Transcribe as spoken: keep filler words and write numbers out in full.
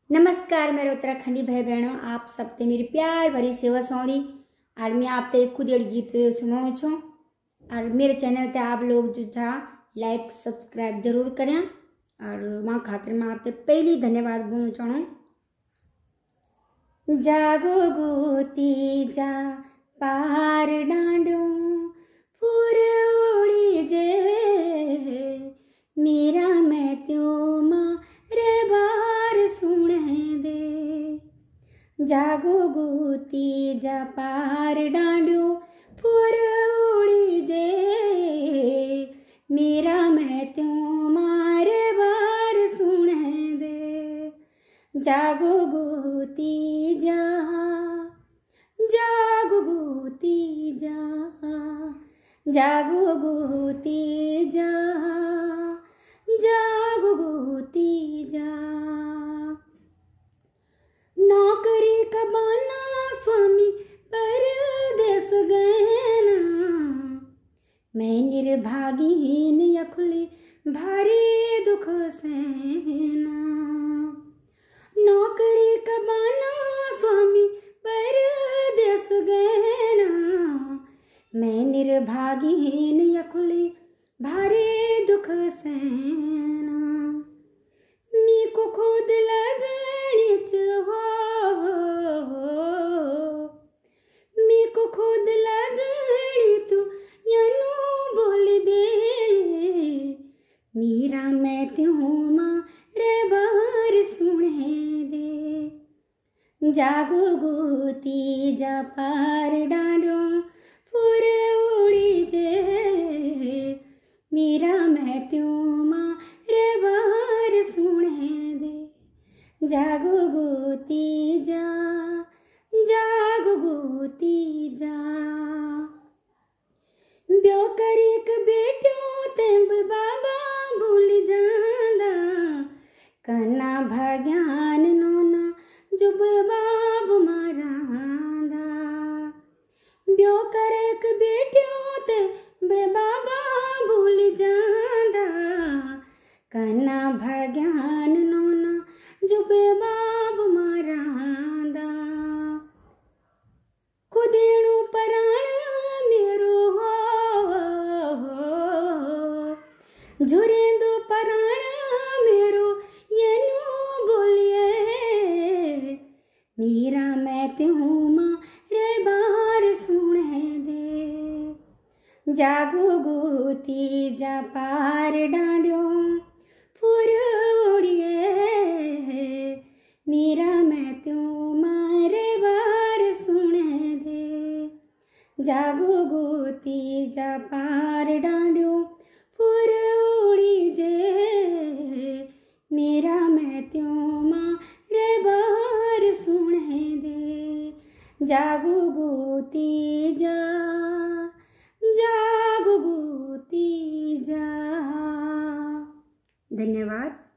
नमस्कार मेरे उत्तराखंडी भाई बहनों, आप सबते मेरी प्यार भरी सेवा सौंधी। और मैं आप एक खुद गीत सुनाऊँ छूँ और मेरे चैनल पे आप लोग जो था लाइक सब्सक्राइब जरूर करें। और माँ खातिर मैं आपसे पहली धन्यवाद बोलना चाहूँ। जागो गोती जा पार डांडो पूरे ओड़ी जे मेरा मैं त्यो माँ रे बार सुने दे। जागो गोती जा पार डांडो पूरे ओड़ी जे मेरा मैं त्यो माँ रे बार सुने दे। जागो गोती जा जागो गोती जा जागो गोती जा जागो गोती जा। नौकरी का बाना स्वामी परदेस गए ना, मैं निर्भागीन यखुली भारी दुख सहना। नौकरी का बाना स्वामी परदेस गए ना, मैं निर्भागीन यखुली भारी दुख सहना। मी को खुद लगणिच हो, मी को खुद लगणी तू यनु बोल दे। मेरा मैं त्यों माँ रे बार सुने दे। जागो गोती जा पार डांडो पूरे उड़ी जे मेरा मैं त्यों माँ रे बार सुने दे। जागो गोती जा जागो गोती जा। ब्यो करीक बेटियों तेंब बाबा भूल जांदा, कना भग्यान नोना जुब बाब मारांदा। ब्यो करीक बेटियों तेंब बाबा भूल जांदा, कना भग्यान नोना जुब बाब मारांदा। खुदेणु पराण मेरो झुरेंदो पराण मेरो यनु बोलिए। मेरा मैं त्यों माँ रे बार सुने दे। जागो गोती जा पार डांडो पूर ओड़िए मेरा मैं त्यों माँ रे बार सुने दे। जागो गोती जा पार डांडो पूर ओड़ी जे मेरा मैं त्यों माँ रे बार सुने दे। जागो गोती जा जागो गोती जा। धन्यवाद।